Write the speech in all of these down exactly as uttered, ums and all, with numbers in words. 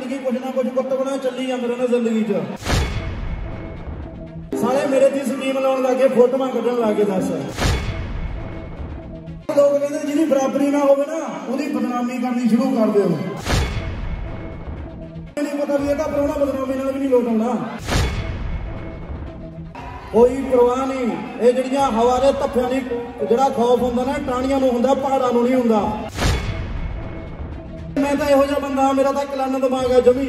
जिंदगी कुछ ना कुछ कुत्त बना चली जाता रहना जिंदगी च। सारे मेरे ती स्कीम लाने लगे, फोटोआं कढ़न लगे। दस लोग कहते जिहदी बराबरी ना होवे ना उहदी बदनामी करनी शुरू कर दो। नहीं पता भी इहदा प्राहुणा बदनामी नाल भी नहीं लोट आउंदा। कोई परवाह नहीं, ये जिहड़ियां हवा दे धफ्फियां दी जिहड़ा खौफ हुंदा ना टाणियां नूं हुंदा, पहाड़ां नूं नहीं हुंदा। मैं तो इहो जिहा बंदा, मेरा तो कलाना दिमाग है जमी।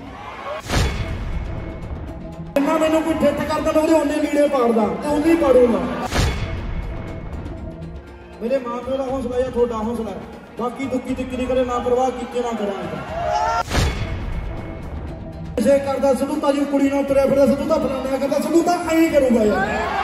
जिन्ना मैनूं कोई ठिठ करदा मैं उहदे उन्ने लीड़े पाड़दा ते उन्नी पाड़ूंगा। मेरे मां प्यो का हौसला या थोड़ा हौसला है, बाकी दुखी तिक्की नहीं करे, ना परवाह कीते ना करा। नशे करदा सिद्धू तां कुड़ी नाल तुरिया फिरदा, सिद्धू तां फलाना करदा, सिद्धू तां ऐं करूंगा यार।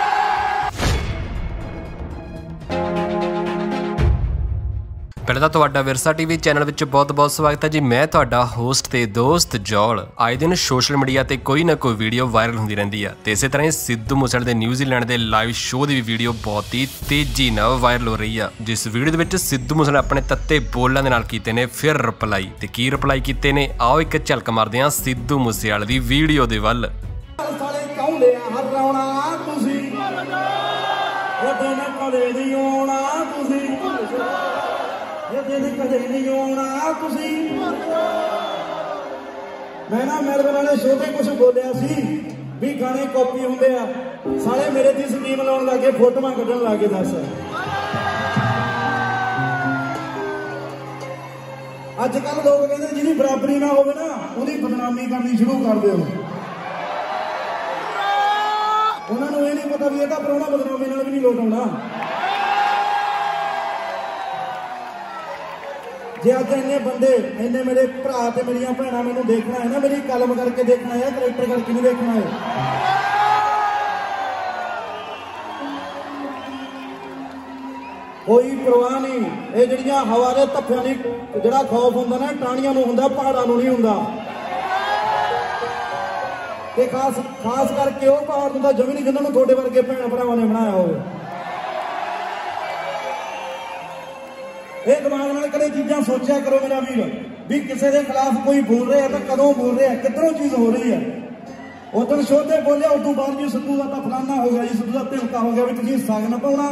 पहले तो तुहाडा विरसा टीवी चैनल विच बहुत बहुत स्वागत है जी। मैं तुहाडा होस्ट ते दोस्त जॉल। आए दिन सोशल मीडिया ते कोई ना कोई वीडियो वायरल होंदी रहिंदी है ते इसे तरह ही सिद्धू मूसेवाले दे न्यूजीलैंड दे लाइव शो दी वीडियो बहुत ही तेजी नाल वायरल हो रही है, जिस वीडियो दे विच सिद्धू मूसेवाले अपने तत्ते बोलां दे नाल कीते ने फिर रिप्लाई ते की रिप्लाई कीते ने, आओ एक झलक मारदे हां सिद्धू मूसेवाले दी वीडियो दे वल। मैं ना मेलबर्न वाले शो ते कुछ बोलिया सी भी गाने कॉपी होंदे आ, सारे मेरे ती स्कीम लाउण लगे, फोटोआं कढ़न लगे। दस अजकल लोग कहते जिहदी बराबरी ना होवे ना उहदी बदनामी करनी शुरू कर दो। उन्हां नूं इह नहीं पता भी इहदा प्राहुणा बदनामी नाल भी नहीं लोट आउंदा। जे अज इन्ने बंदे इन्ने मेरे भरा ते मेरियां भैणां मैनूं देखना है ना, मेरी कलम करके देखना है, करैक्टर करके नहीं देखना है। कोई परवाह नहीं, ये जिहड़ियां हवा दे धफ्फियां दी जिहड़ा खौफ हुंदा ना टाणियां नूं हुंदा, पहाड़ां नूं नहीं हुंदा। ते खास खास करके वो पहाड़ हुंदा जमी नहीं जिन्हां नूं तुहाडे वर्गे भैणां भरावां ने बनाया होवे। ये दिमाग नाल कदे चीज़ां सोचा करो मेरा वीर भी किसी के खिलाफ कोई बोल रहा है तो कदों बोल रहा है, किधरों चीज हो रही है। उधर शो ते बोलिया उदों बाद जी सिद्धू का तो फलाना हो गया जी, सिद्धू का धिलका हो गया भी तुसीं सग न पाउणा।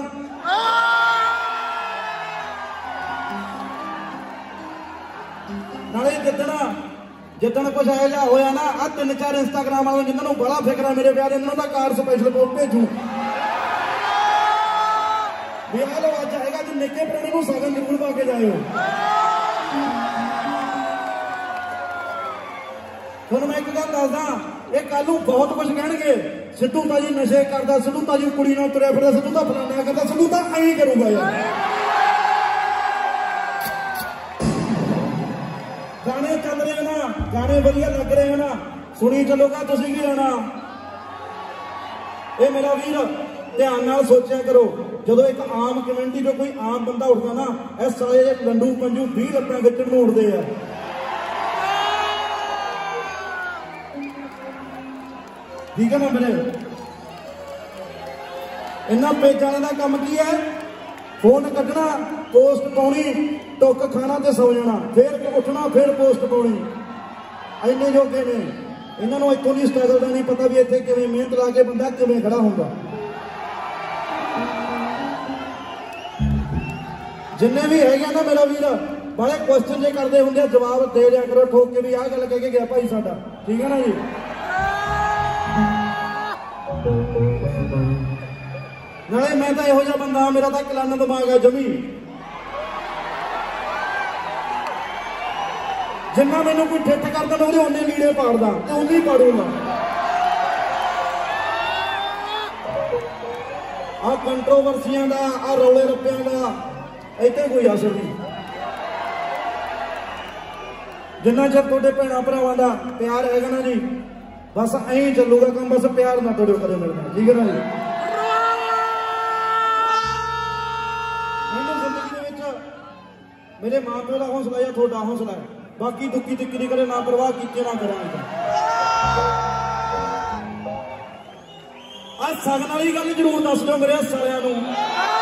नाले जिद्दण जिद्दण कुछ इहो जिहा होया ना, आ तीन चार इंस्टाग्राम वाले जिन्हां नूं बड़ा फिक्र है मेरे प्यारे, इन्हां दा कार स्पैशल बोल भेजू भी आ लो अज आएगा जो निके प्राणी को सगन जरूर पा के जाओ। थोड़ा मैं एक गल दसदा, ये कल बहुत कुछ कहणगे, सिद्धू तां जी नशे करदा, सिद्धू तां जी कुड़ी नाल तुरिया फिरदा, सिद्धू तां फलाना करदा, सिद्धू तां ऐं करूंगा यार। गाने चल रहे हैं ना, गाने वधिया लग रहे हैं ना, सुनी चलोगा तुसीं की लेना। ये मेरा वीर ध्यान नाल सोचा करो, जो एक आम कम्यूनिटी जो कोई आम बंदा उठता ना, इस सारे लंडू पंजू भी लप्पा खिच्चण नूं उठदे आ। ठीक है ना मेरे, इन्हां पेजां दा काम की है, फोन कड्ढना, पोस्ट पाउणी, टुक खाना ते सौ जाना, फिर उठना, फिर पोस्ट पाउणी। इन्ने जोगे ने, इन्हां नूं इत्थों दी स्ट्रगल दा नहीं पता भी इत्थे किवें मेहनत ला के बंदा किवें खड़ा हुंदा। जिन्ने भी है ना मेरा वीर बड़े क्वेश्चन जो करते होंगे, जवाब दे दिया करो ठोक के भी आ गल कह के गया भाई साडा। ठीक है ना जी। नाले मैं तो इहो जिहा बंदा, मेरा तो कलाना दिमाग है जमी। जिन्ना मैनूं कोई ठिठ करदा मैं उहदे उन्ने लीड़े पाड़दा ते उन्नी पाड़ूंगा। आ कंट्रोवर्सियां दा, आ रौले रप्पियां दा इत्थे कोई असर नहीं। जिन्ना चर तुहाडे भैणां भरावां दा प्यार हैगा ना जी, बस ऐं चलूगा काम, बस प्यार ना तुहाडे कदे मिलना। ठीक है ना जी। मैनूं जिंदगी दे विच मेरे मां प्यो का हौसला या थोड़ा हौसला है, बाकी दुखी तिक्की नहीं करे, ना परवाह कीते ना करा। आ सगन वाली गल जरूर दस दो मेरे सारिआं नूं।